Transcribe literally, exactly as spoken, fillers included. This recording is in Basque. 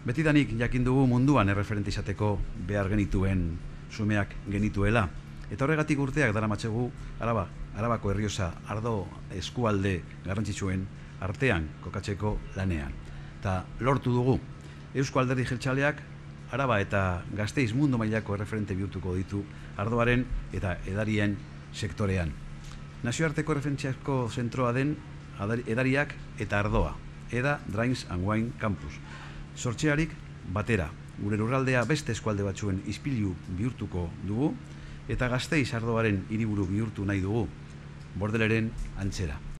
Betidanik jakin dugu munduan erreferente izateko behar genituen sumeak genituela. Eta horregatik urteak daramatzegu Araba, Arabako Errioxa ardo eskualde garrantzitsuen artean kokatzeko lanean. Eta lortu dugu, Eusko Alderdi Jeltzaleak Araba eta Gasteiz mundu mailako erreferente bihurtuko ditu ardoaren eta edarien sektorean. Nazioarteko erreferentziazko zentroa den edariak eta ardoa, Eda Drains and Wine Campus. Sortzearik batera, gure lurraldea beste eskualde batzuen ispilu bihurtuko dugu eta Gasteiz ardoaren hiriburu bihurtu nahi dugu, Bordeleren antzera.